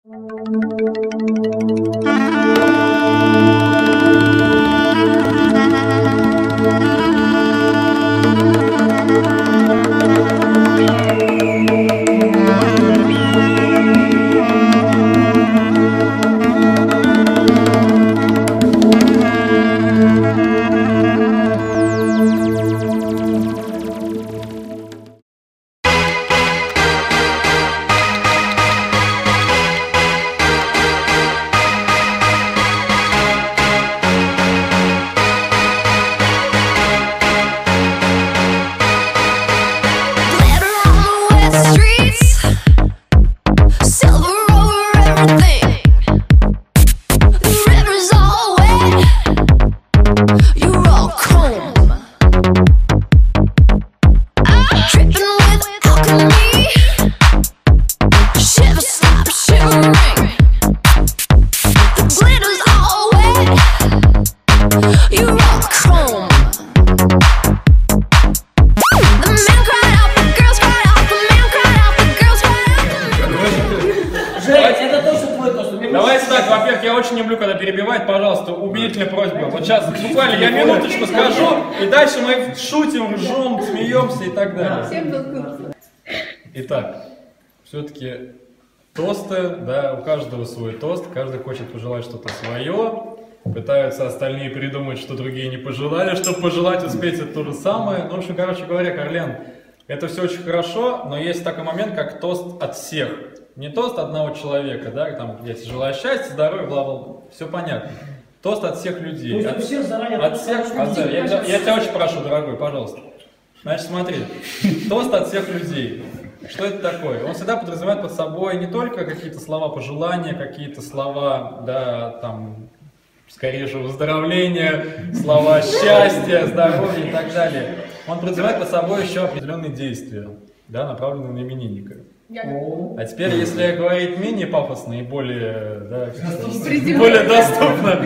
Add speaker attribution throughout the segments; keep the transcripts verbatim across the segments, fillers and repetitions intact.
Speaker 1: Давайте так, во-первых, я очень люблю, когда перебивают, пожалуйста, убедительная просьба. Вот сейчас буквально я минуточку скажу, и дальше мы шутим, ржем, смеемся и так далее. Итак, все-таки тосты, да, у каждого свой тост, каждый хочет пожелать что-то свое, пытаются остальные придумать, что другие не пожелали, чтобы пожелать успеть это то же самое. Ну, в общем, короче говоря, Карлен, это все очень хорошо, но есть такой момент, как тост от всех. Не тост одного человека, да, там, я тебе желаю счастья, здоровья, бла-бла-бла, все понятно. Тост от всех людей. От, всех заранее от всех, от, я, я, я тебя очень прошу, дорогой, пожалуйста. Значит, смотри, тост от всех людей. Что это такое? Он всегда подразумевает под собой не только какие-то слова пожелания, какие-то слова, да, там, скорейшего выздоровления, слова счастья, здоровья и так далее. Он подразумевает под собой еще определенные действия, да, направленные на именинника. А теперь, если говорить менее пафосно и более, да, более доступно,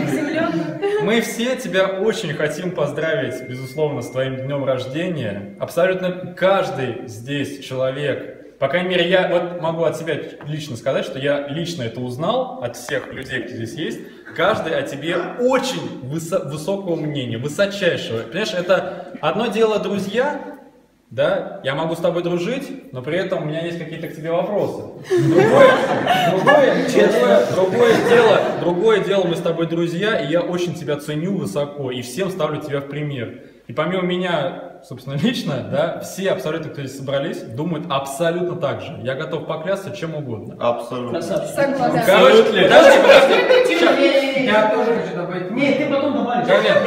Speaker 1: мы все тебя очень хотим поздравить, безусловно, с твоим днем рождения. Абсолютно каждый здесь человек, по крайней мере, я вот могу от себя лично сказать, что я лично это узнал от всех людей, кто здесь есть. Каждый о тебе очень высо высокого мнения, высочайшего. Понимаешь, это одно дело друзья. Да, я могу с тобой дружить, но при этом у меня есть какие-то к тебе вопросы. Другое, другое, другое, другое дело, другое дело, мы с тобой друзья, и я очень тебя ценю высоко, и всем ставлю тебя в пример. И помимо меня, собственно, лично, да, все абсолютно, кто здесь собрались, думают абсолютно так же. Я готов поклясться чем угодно.
Speaker 2: Абсолютно.
Speaker 3: Согласен.
Speaker 1: Короче, подожди, подожди.
Speaker 2: Я тоже хочу добавить. Нет, ты потом добавишь.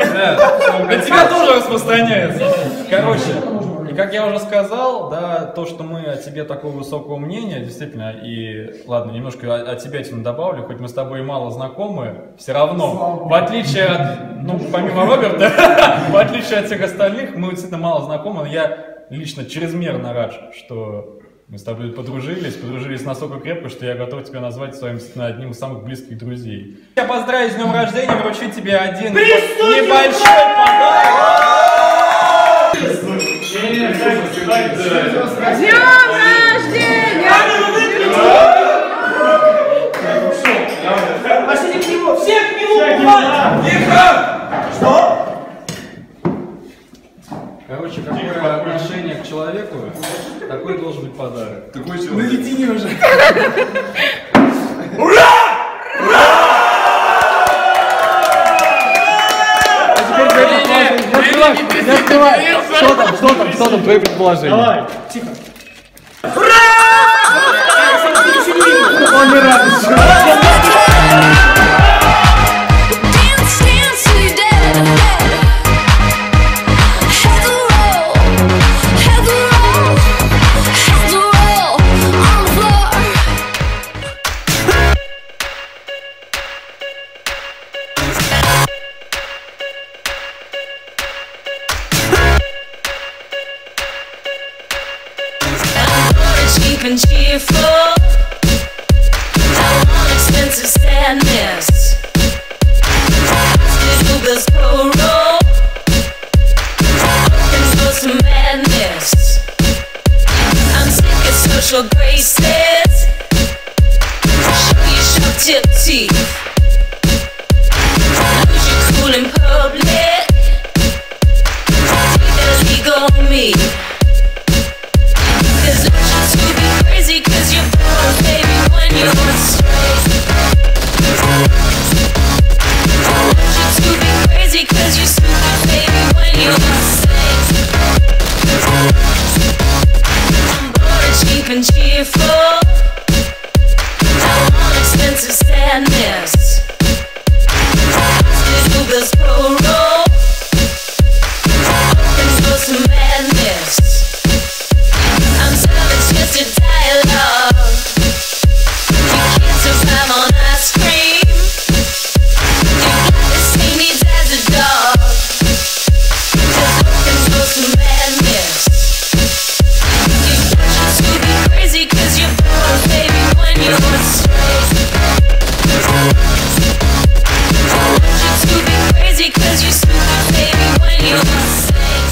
Speaker 1: На тебя тоже распространяется. Короче. И как я уже сказал, да, то, что мы о тебе такого высокого мнения, действительно, и, ладно, немножко о, о тебе этим добавлю, хоть мы с тобой мало знакомы, все равно, в отличие от, ну, помимо Роберта, в отличие от всех остальных, мы действительно мало знакомы, но я лично чрезмерно рад, что мы с тобой подружились, подружились настолько крепко, что я готов тебя назвать своим, одним из самых близких друзей. Я поздравить с днем рождения, вручить тебе один небольшой подарок.
Speaker 3: С днем рождения!
Speaker 2: Пошли к нему! Все к нему! Тихо! Что?
Speaker 1: Короче, какое отношение к человеку, такой должен быть подарок.
Speaker 2: Такой человек. Наедине уже.
Speaker 4: Ура! Ура!
Speaker 5: Не открывай! Что там, что там, что там твои предположения?
Speaker 2: Давай, тихо.
Speaker 4: Ура!
Speaker 5: Он не радуется.
Speaker 6: And cheerful, I want expensive sadness. Did you bills go wrong? And close to madness. I'm sick of social graces. Show you tipsy. Lose your cool in public. Take that legal on me. Cause don't you to be crazy, cause you're born, baby, when you're straight. Don't you to be crazy, cause you're stupid, baby, when you're safe. I'm bored and cheap and cheerful. I want expensive sadness. Hospital bills pro-roll. Open doors to madness. I'm serving twisted dialogue. You can't survive on ice cream. You got the same needs as a dog. Just open doors to madness. You got you to be crazy, cause you're born, baby, when you're straight. You to be crazy, cause you're stupid, baby, when you're safe.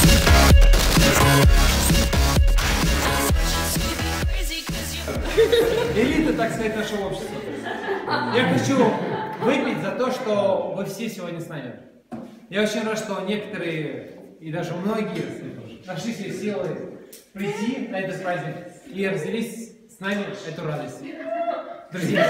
Speaker 7: Элита, так сказать, нашего общества. Я хочу выпить за то, что вы все сегодня с нами. Я очень рад, что некоторые, и даже многие, нашли себе силы прийти на этот праздник и разделить с нами эту радость. Друзья,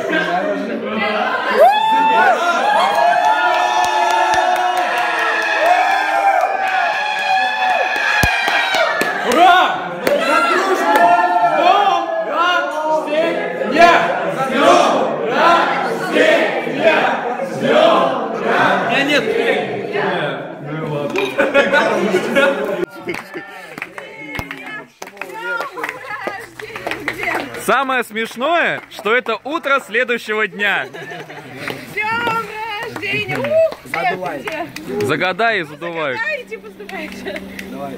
Speaker 1: Самое смешное, что это утро следующего дня.
Speaker 3: С днем рождения! Ух, где, где?
Speaker 1: Загадай и задувай.
Speaker 3: Загадаете, поступаете.
Speaker 5: Давай.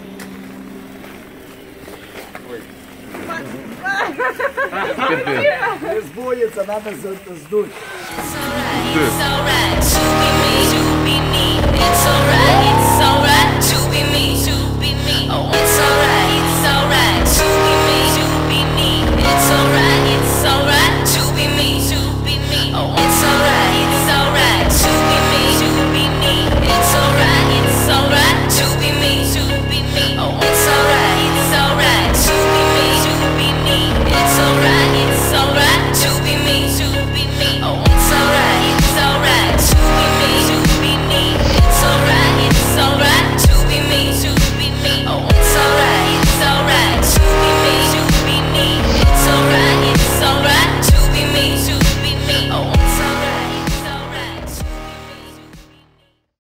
Speaker 5: Не сбудется, надо сдуть.
Speaker 6: It's alright, it's alright to be me, to be me. It's alright, it's